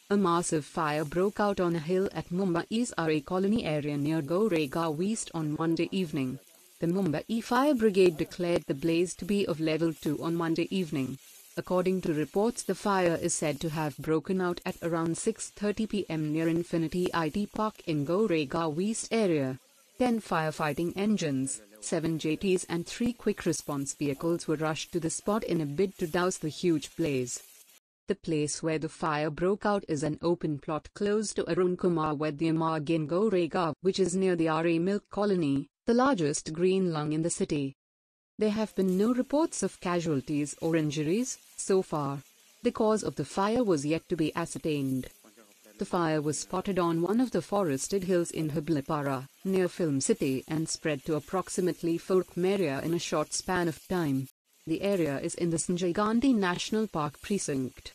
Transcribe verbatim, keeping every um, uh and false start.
A massive fire broke out on a hill at Mumbai's Aarey colony area near Goregaon East on Monday evening. The Mumbai Fire Brigade declared the blaze to be of level two on Monday evening. According to reports, the fire is said to have broken out at around six thirty p m near Infinity I T Park in Goregaon East area. Ten firefighting engines, seven jetties and three quick response vehicles were rushed to the spot in a bid to douse the huge blaze. The place where the fire broke out is an open plot close to Arun Kumar Vaidya Marg in Goregaon, which is near the Aarey Milk Colony, the largest green lung in the city. There have been no reports of casualties or injuries so far. The cause of the fire was yet to be ascertained. The fire was spotted on one of the forested hills in Hublipara, near Film City, and spread to approximately Fort Maria in a short span of time. The area is in the Sanjay Gandhi National Park precinct.